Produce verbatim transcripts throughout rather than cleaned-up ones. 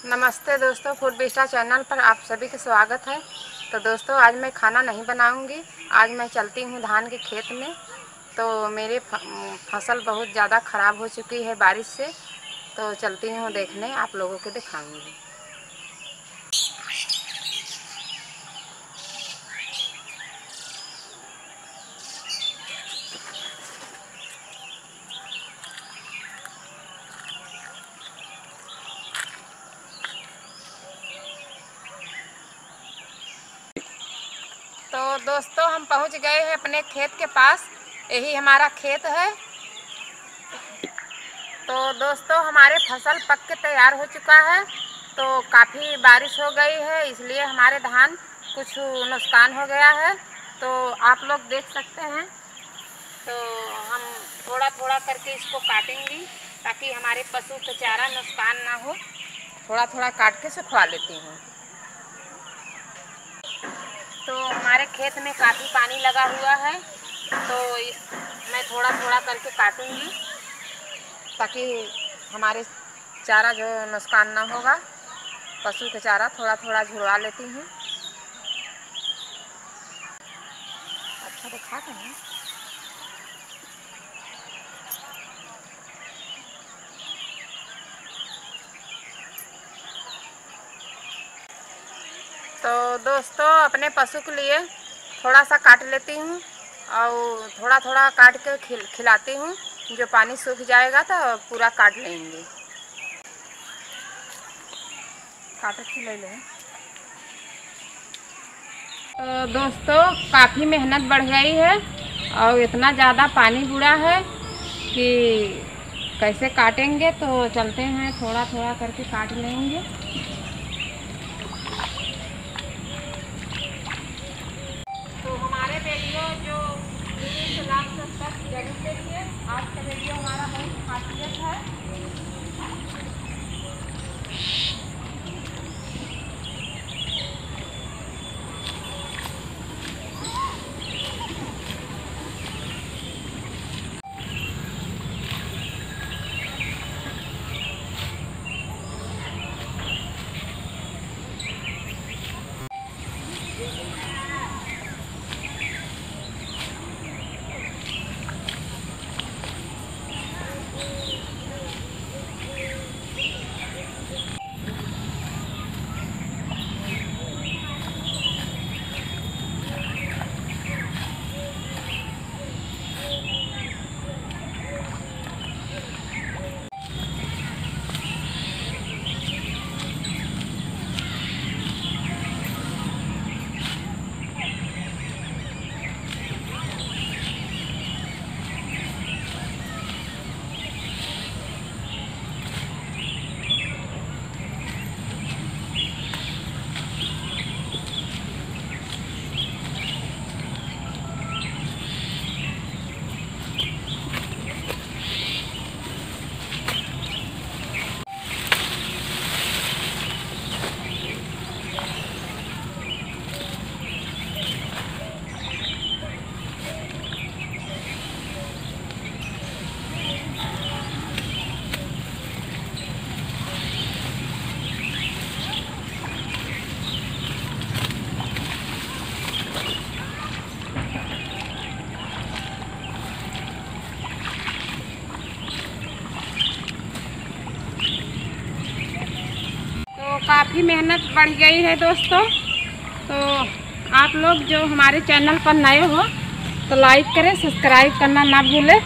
नमस्ते दोस्तों, food vista channel पर आप सभी का स्वागत है। तो दोस्तों, आज मैं खाना नहीं बनाऊंगी। आज मैं चलती हूँ धान के खेत में। तो मेरे फसल बहुत ज़्यादा ख़राब हो चुकी है बारिश से। तो चलती हूँ देखने, आप लोगों को दिखाऊंगी। तो दोस्तों, हम पहुँच गए हैं अपने खेत के पास। यही हमारा खेत है। तो दोस्तों, हमारे फसल पक के तैयार हो चुका है। तो काफ़ी बारिश हो गई है, इसलिए हमारे धान कुछ नुकसान हो गया है। तो आप लोग देख सकते हैं। तो हम थोड़ा थोड़ा करके इसको काटेंगे ताकि हमारे पशु का चारा नुकसान ना हो। थोड़ा थोड़ा काट के सुखवा लेती हूँ। तो हमारे खेत में काफ़ी पानी लगा हुआ है। तो इस मैं थोड़ा थोड़ा करके काटूंगी ताकि हमारे चारा जो नुकसान ना होगा। पशु का चारा थोड़ा थोड़ा झुरवा लेती हूँ। अच्छा दिखा दें। तो दोस्तों, अपने पशु के लिए थोड़ा सा काट लेती हूँ और थोड़ा थोड़ा काट के खिल खिलाती हूँ। जो पानी सूख जाएगा तो पूरा काट लेंगे। काट खिला लें। तो दोस्तों, काफ़ी मेहनत बढ़ गई है और इतना ज़्यादा पानी बुरा है कि कैसे काटेंगे। तो चलते हैं, थोड़ा थोड़ा करके काट लेंगे। तो हमारे वीडियो जो तीस लाख तक जरूर देखिए। आज का वीडियो हमारा बहुत खासियत है। काफ़ी मेहनत बढ़ गई है दोस्तों। तो आप लोग जो हमारे चैनल पर नए हो तो लाइक करें, सब्सक्राइब करना ना भूलें।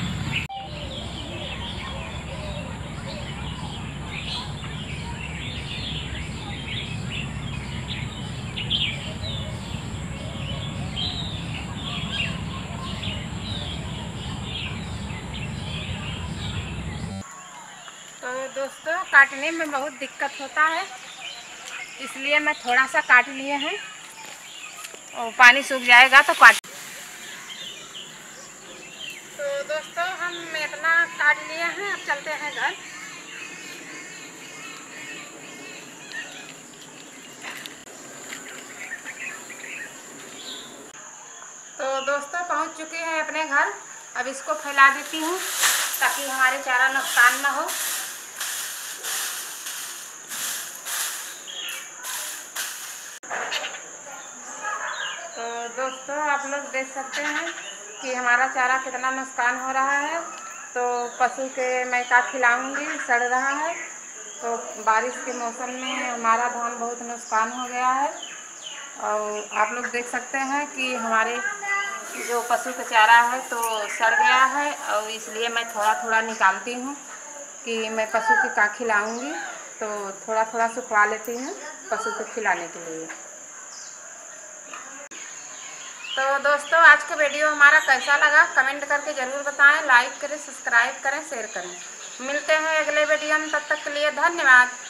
तो दोस्तों, काटने में बहुत दिक्कत होता है, इसलिए मैं थोड़ा सा काट लिए हैं और पानी सूख जाएगा तो काट। तो दोस्तों, हम इतना काट लिए हैं, अब चलते हैं घर। तो दोस्तों, पहुंच चुके हैं अपने घर। अब इसको फैला देती हूँ ताकि हमारे चारा नुकसान ना हो। दोस्तों आप लोग देख सकते हैं कि हमारा चारा कितना नुकसान हो रहा है। तो पशु के मैं क्या खिलाऊंगी, सड़ रहा है। तो बारिश के मौसम में हमारा धान बहुत नुकसान हो गया है। और आप लोग देख सकते हैं कि हमारे जो पशु का चारा है तो सड़ गया है, और इसलिए मैं थोड़ा थोड़ा निकालती हूँ कि मैं पशु को क्या खिलाऊंगी। तो थोड़ा थोड़ा सुखवा लेती हूँ पशु को खिलाने के लिए। तो दोस्तों आज का वीडियो हमारा कैसा लगा कमेंट करके ज़रूर बताएं। लाइक करें, सब्सक्राइब करें, शेयर करें। मिलते हैं अगले वीडियो में, तब तक के लिए धन्यवाद।